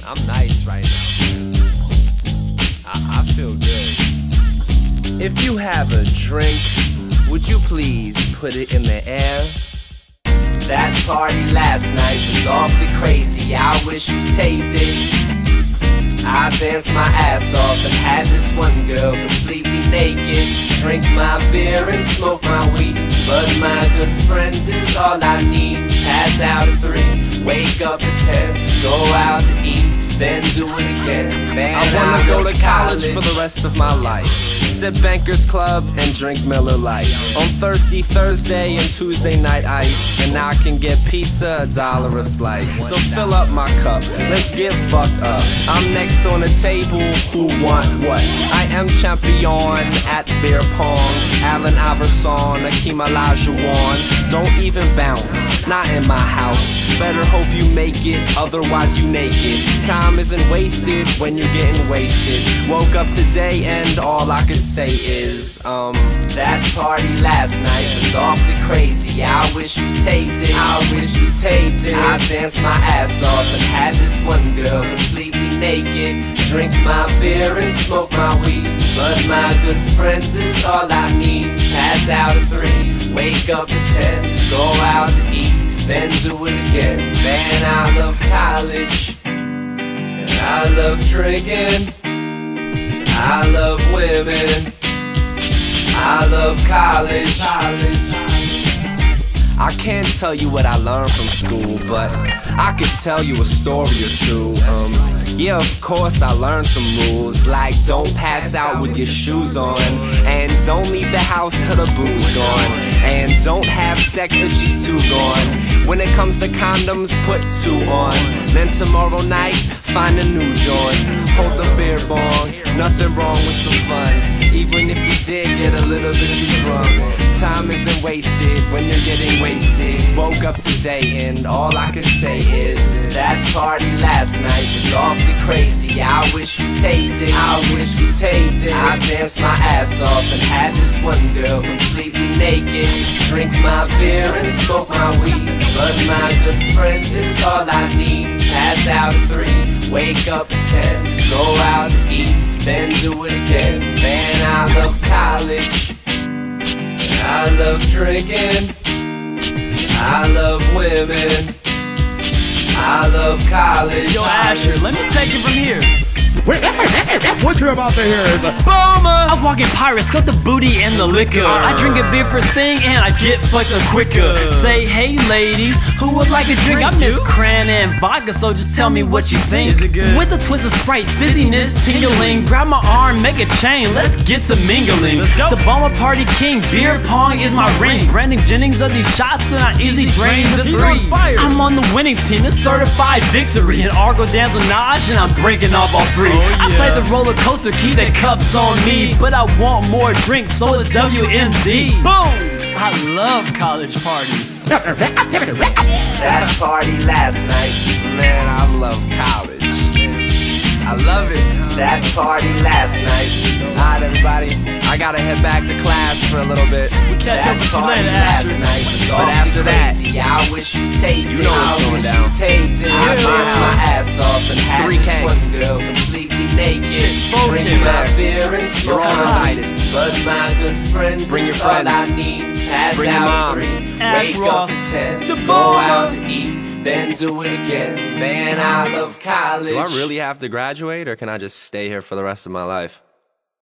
I'm nice right now. I feel good. If you have a drink, would you please put it in the air? That party last night was awfully crazy. I wish we taped it. I danced my ass off and had this one girl completely naked. Drink my beer and smoke my weed, but my good friends is all I need. Pass out at 3, wake up at 10, go out to eat, then do it again. Man, I wanna go to college for the rest of my life. Sip Bankers Club and drink Miller Lite. On Thirsty Thursday and Tuesday night ice, and I can get pizza $1 a slice. So fill up my cup, let's get fucked up. I'm next on the table, who want what? I am champion at beer pong. Allen Iverson, Akeem Olajuwon. Don't even bounce, not in my house. Better hope you make it, otherwise you naked. Time isn't wasted when you're getting wasted. Woke up today and all I could say is, that party last night was awfully crazy. I wish we taped it. I wish we taped it. I danced my ass off and had this one girl completely naked. Drink my beer and smoke my weed, but my good friends is all I need. Pass out at 3, wake up at 10, go out to eat, then do it again. Man, I love college, and I love drinking, I love women, I love college. I can't tell you what I learned from school, but I could tell you a story or two. Yeah, of course I learned some rules, like don't pass out with your shoes on, and don't leave the house till the booze gone, and don't have sex if she's too gone. When it comes to condoms, put 2 on. Then tomorrow night, find a new joint. Hold the beer bong, nothing wrong with some fun, even if you did get a little bit too drunk. Time isn't wasted when you're getting wasted. Woke up today and all I could say is, that party last night was awfully crazy. I wish we taped it. I wish we taped it. I danced my ass off and had this one girl completely naked. Drink my beer and smoke my weed, but my good friends is all I need. Pass out at 3, wake up at 10, go out to eat, then do it again. Man, I love college, I love drinking, I love women, I love college. Yo, Asher, let me take it from here. What you're about to hear is a Bomber! I walk in pirates, got the booty and the liquor. I drink a beer first thing and I get fucked up quicker. Say, hey ladies, who would like a drink? I miss cran and vodka, so just tell me what you think. Is it good? With a twist of Sprite, fizziness, tingling. Grab my arm, make a chain, let's get to mingling. The Bomber Party King, beer pong is my ring. Brandon Jennings of these shots and I easy drain the 3. I'm on the winning team, it's certified victory. And Argo dance with Naj and I'm breaking off all 3. I play the roller coaster, keep the cups on me, but I want more drinks, so it's WMD. Boom! I love college parties. That party last night, man, I love college. I love it. That party last night. Alright, everybody, I gotta head back to class for a little bit. We catch up with you later, last Asher. night was But after that, I wish we taped you know what's going down. I danced my ass off and had 3 this kegs. one girl completely naked. bullshit, Drinking my man. beer and You're smoking all my invited. weed, but my good friends Bring your is all friends. I need. Pass Bring your out mom. at 3, Ash wake Raw. up at 10, The go Bomber. out to eat, then do it again. Man, I love college. Do I really have to graduate, or can I just stay here for the rest of my life?